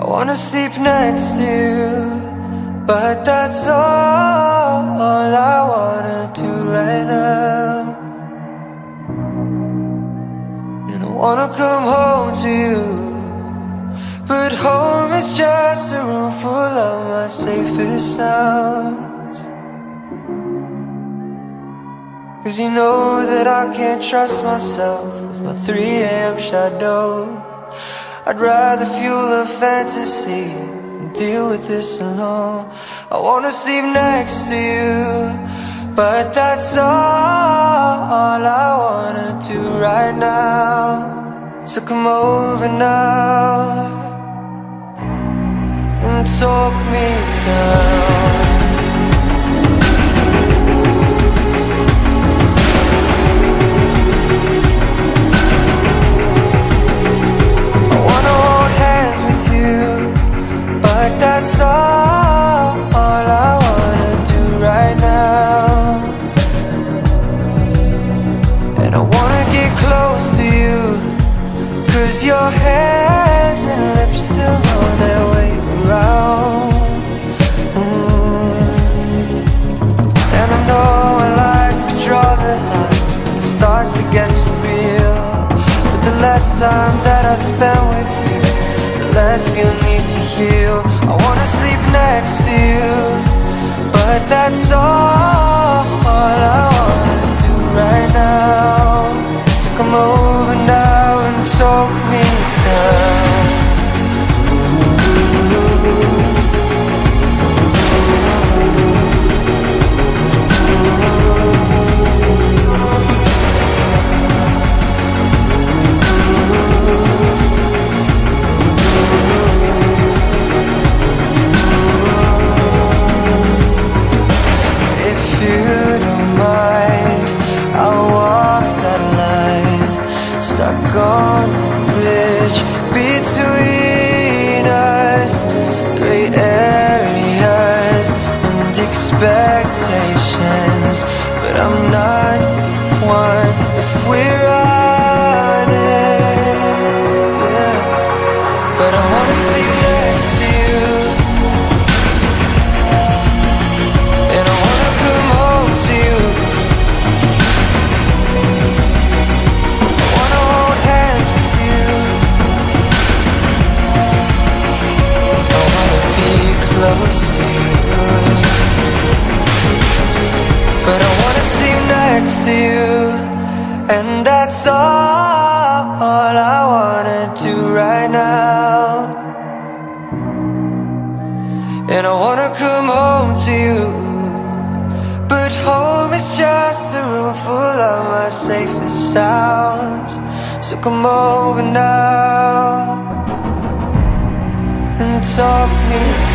wanna sleep next to you, but that's all I wanna do right now. And I wanna come home to you, but home is just a room full of my safest sounds. 'Cause you know that I can't trust myself with my 3 AM shadow. I'd rather fuel a fantasy than deal with this alone. I wanna sleep next to you, but that's all I wanna do right now. So come over now and talk me down. That's all I wanna do right now. And I wanna get close to you, 'cause your hands and lips still know their way around. And I know I like to draw the line, it starts to get too real. But the less time that I spend with you, less you need to heal. I wanna sleep next to you, but that's all I wanna do right now. So come over now and talk me down. Stuck on the bridge between us, gray areas and expectations. But I'm not the one if we're honest, yeah. But I wanna sleep next to you, and I wanna come home to you. Close to you, but I wanna sleep next to you, and that's all I wanna do right now. And I wanna come home to you, but home is just a room full of my safest sounds. So come over now and talk me